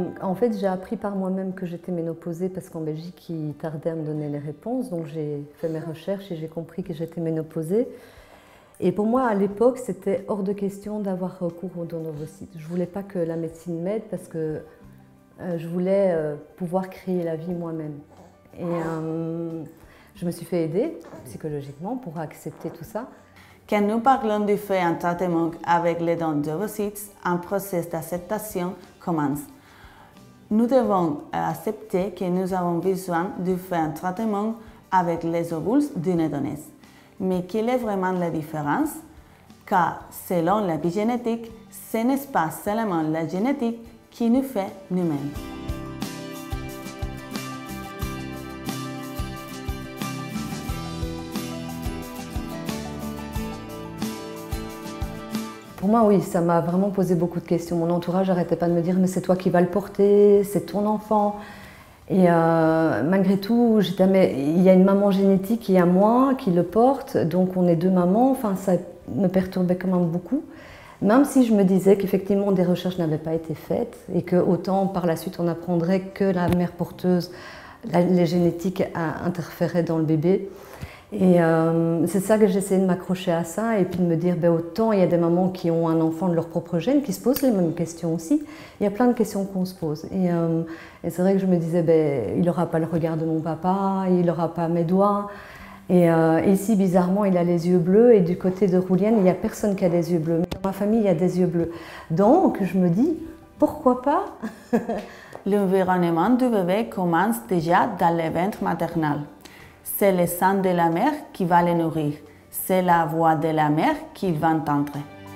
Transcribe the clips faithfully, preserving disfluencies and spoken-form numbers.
en fait, j'ai appris par moi-même que j'étais ménopausée parce qu'en Belgique, ils tardaient à me donner les réponses. Donc, j'ai fait mes recherches et j'ai compris que j'étais ménopausée. Et pour moi, à l'époque, c'était hors de question d'avoir recours aux dons d'ovocytes. Je ne voulais pas que la médecine m'aide parce que euh, je voulais euh, pouvoir créer la vie moi-même. Et euh, je me suis fait aider psychologiquement pour accepter tout ça. Quand nous parlons du fait un traitement avec les dons d'ovocytes, un processus d'acceptation commence. Nous devons accepter que nous avons besoin de faire un traitement avec les ovules d'une donneuse. Mais quelle est vraiment la différence? Car selon l'épigénétique, ce n'est pas seulement la génétique qui nous fait nous-mêmes. Pour moi, oui, ça m'a vraiment posé beaucoup de questions. Mon entourage n'arrêtait pas de me dire « mais c'est toi qui vas le porter, c'est ton enfant ». Et euh, malgré tout, il y a une maman génétique, il y a moi qui le porte, donc on est deux mamans, enfin ça me perturbait quand même beaucoup. Même si je me disais qu'effectivement des recherches n'avaient pas été faites et que autant par la suite on apprendrait que la mère porteuse, la, les génétiques interféraient dans le bébé. Et euh, c'est ça que j'essayais de m'accrocher à ça et puis de me dire ben, autant il y a des mamans qui ont un enfant de leur propre gène qui se posent les mêmes questions aussi. Il y a plein de questions qu'on se pose. Et, euh, et c'est vrai que je me disais ben, il n'aura pas le regard de mon papa, il n'aura pas mes doigts. Et euh, ici, bizarrement, il a les yeux bleus et du côté de Rouliane, il n'y a personne qui a des yeux bleus. Mais dans ma famille, il y a des yeux bleus. Donc, je me dis, pourquoi pas? L'environnement du bébé commence déjà dans le ventre maternel. C'est le sang de la mère qui va le nourrir. C'est la voix de la mère qu'il va entendre.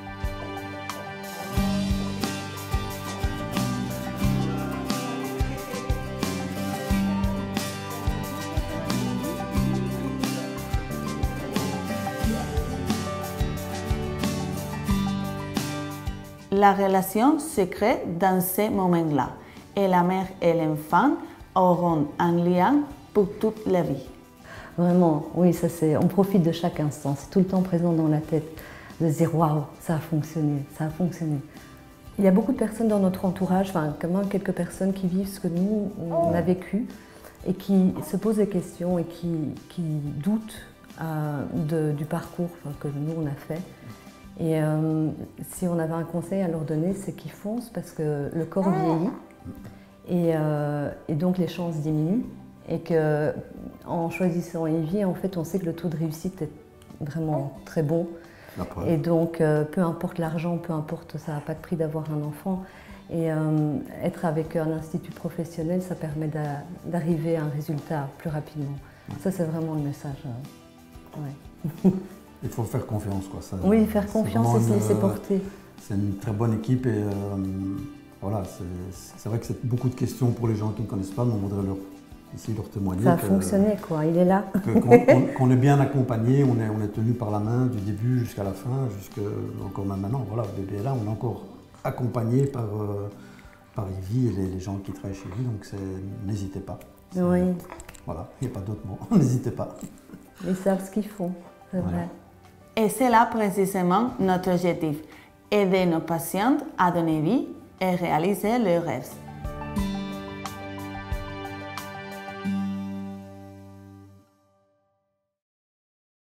La relation se crée dans ces moments-là et la mère et l'enfant auront un lien pour toute la vie. Vraiment, oui, ça c'est. On profite de chaque instant, c'est tout le temps présent dans la tête, de se dire waouh, ça a fonctionné, ça a fonctionné. Il y a beaucoup de personnes dans notre entourage, enfin, quand même quelques personnes qui vivent ce que nous on a vécu et qui se posent des questions et qui, qui doutent euh, de, du parcours que nous on a fait. Et euh, si on avait un conseil à leur donner, c'est qu'ils foncent parce que le corps vieillit et, euh, et donc les chances diminuent. Et qu'en choisissant I V I, en fait, on sait que le taux de réussite est vraiment très bon. Et donc, euh, peu importe l'argent, peu importe, ça n'a pas de prix d'avoir un enfant. Et euh, être avec un institut professionnel, ça permet d'arriver à un résultat plus rapidement. Ça, c'est vraiment le message. Euh, ouais. Il faut faire confiance, quoi. Ça, oui, faire confiance et se laisser porter. C'est une très bonne équipe et euh, voilà, c'est vrai que c'est beaucoup de questions pour les gens qui ne connaissent pas, mais on voudrait leur ici leur témoigner. Ça a fonctionné, quoi, il est là. Qu'on qu qu est bien accompagné, on est, on est tenu par la main du début jusqu'à la fin, jusqu'à encore même maintenant. Voilà, le bébé est là, on est encore accompagné par, euh, par I V I et les, les gens qui travaillent chez lui, donc n'hésitez pas. Oui. Voilà, il n'y a pas d'autre mot, n'hésitez pas. Ils savent ce qu'ils font, c'est voilà. vrai. Et c'est là précisément notre objectif, aider nos patientes à donner vie et réaliser leurs rêves.